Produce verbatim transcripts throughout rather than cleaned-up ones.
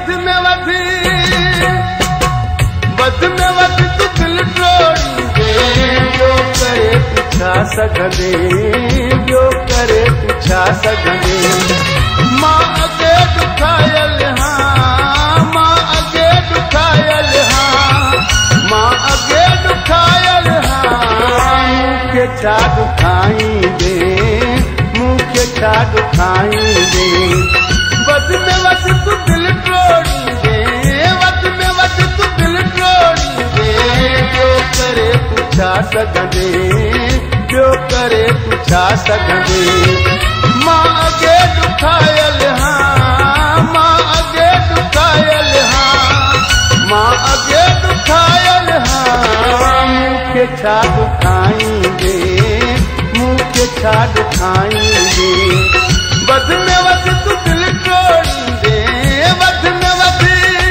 वध में वध वध में वध तू दिल तोड़ी दे जो करे पुछा सघंदे जो करे पुछा सघंदे मां अगे दुखायल हां मां अगे दुखायल हां मां अगे दुखायल हां मूंखे छा दुखाईंदे मूंखे छा दुखाईंदे वध में वध तू दिल तोड़ी दे वध में वध तू दिल तोड़ी दे जो करे पुछा सघंदे जो करे पुछा सघंदे मां अगे दुखायल हां मां अगे दुखायल हां मां अगे दुखायल हां मूंखे छा दुखाईंदे मूंखे छा दुखाईंदे वध में वध तू दिल तोड़ी दे वध में वध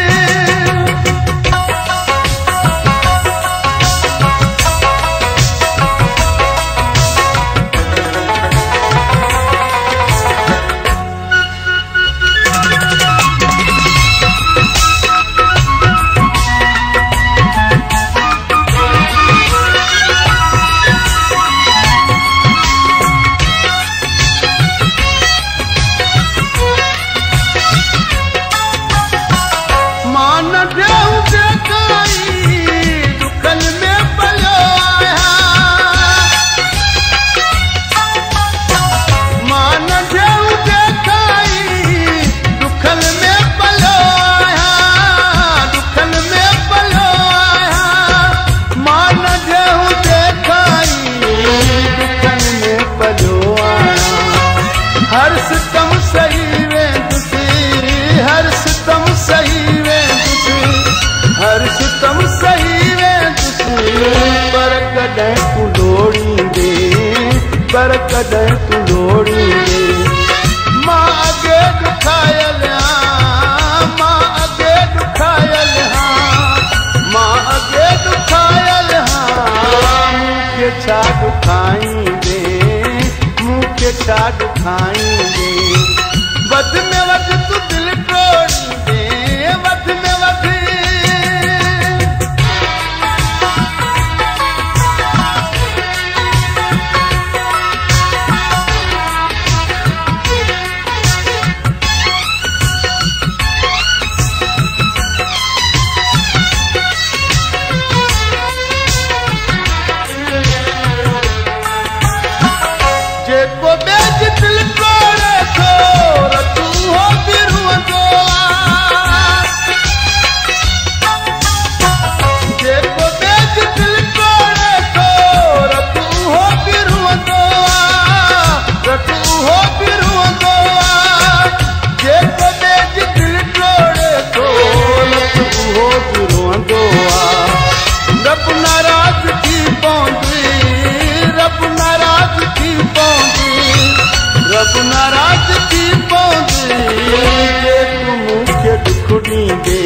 पर कदर तू लोड़ी दे मां अगे दुखायल हां मां अगे दुखायल हां मां अगे दुखायल हां मूंखे छा दुखाईंदे मूंखे छा दुखाईंदे वध में वध तू दिल तोड़ी दे वध में वध नाराज थी पौंदी जे तू मूंखे दुख ॾींदे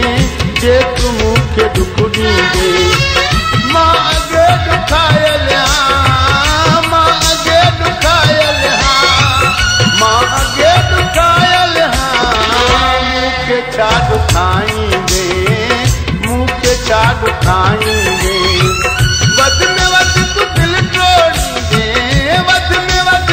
जे तू मूंखे दुख ॾींदे मां अगे दुखायल हां मां अगे दुखायल हां मां अगे दुखायल हां मूंखे छा दुखाईंदे मूंखे छा दुखाईंदे वध में वध तू दिल तोड़ी दे वध में वध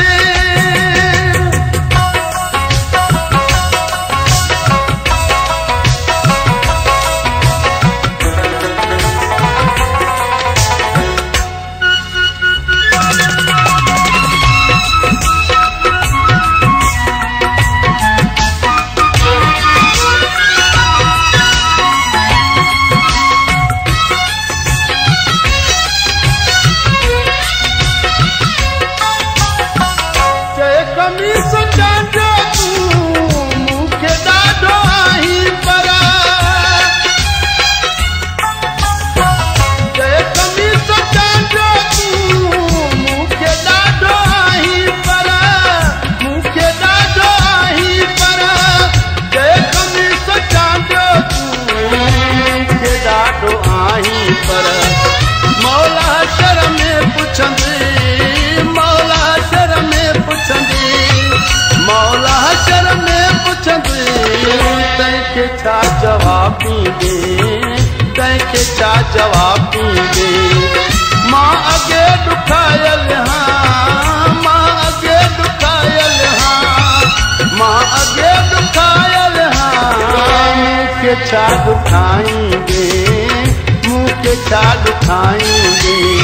मौला शर में पुछंदी मौला शर में पुछ पुछंदी तंहिंखे छा जवाब ॾींदे तंहिंखे छा जवाब ॾींदे मां अॻे ॾुखायल हां मां अॻे ॾुखायल हां मां अॻे ॾुखायल हां मूंखे छा ॾुखाईंदे मूंखे छा ॾुखाईंदे